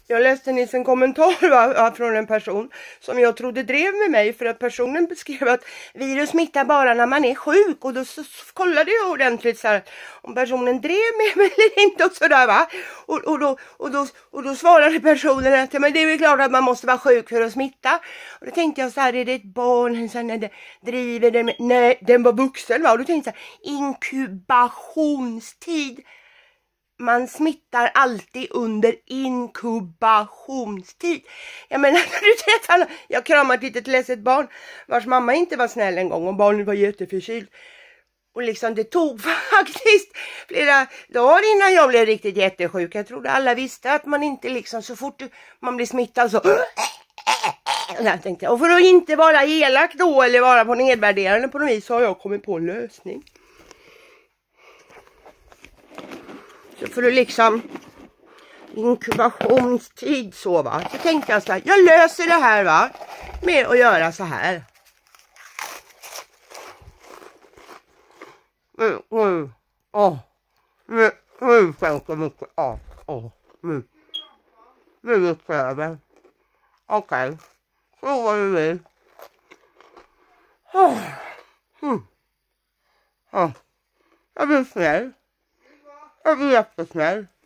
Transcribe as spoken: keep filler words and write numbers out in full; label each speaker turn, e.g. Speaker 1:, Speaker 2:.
Speaker 1: Jag läste nyss en kommentar va, från en person som jag trodde drev med mig, för att personen beskrev att virus smittar bara när man är sjuk, och då så, så kollade jag ordentligt så här, om personen drev med mig eller inte och sådär va. Och, och, då, och, då, och då svarade personen att men det är väl klart att man måste vara sjuk för att smitta. Och då tänkte jag så här, är det ett barn så när det driver den med, nej den var vuxen va. Och då tänkte jag så här, inkubationstid. Man smittar alltid under inkubationstid. Jag menar, du vet, jag kramar ett litet ledset barn vars mamma inte var snäll en gång och barnet var jätteförkyld. Och liksom det tog faktiskt flera dagar innan jag blev riktigt jättesjuk. Jag trodde alla visste att man inte liksom så fort man blir smittad så... Och, jag tänkte, och för att inte vara elak då eller vara på nedvärderande på något vis så har jag kommit på en lösning. Så för att liksom inkubationstid så va. Så tänkte jag så här, jag löser det här va. Med att göra så här. Mm, mm, åh. Nu, nu skänker mycket av. Åh, nu. Nu är det över. Okej. Så vad du vill. Åh. Mm. Åh. Jag blir snäll. Jag blir jättesnäll.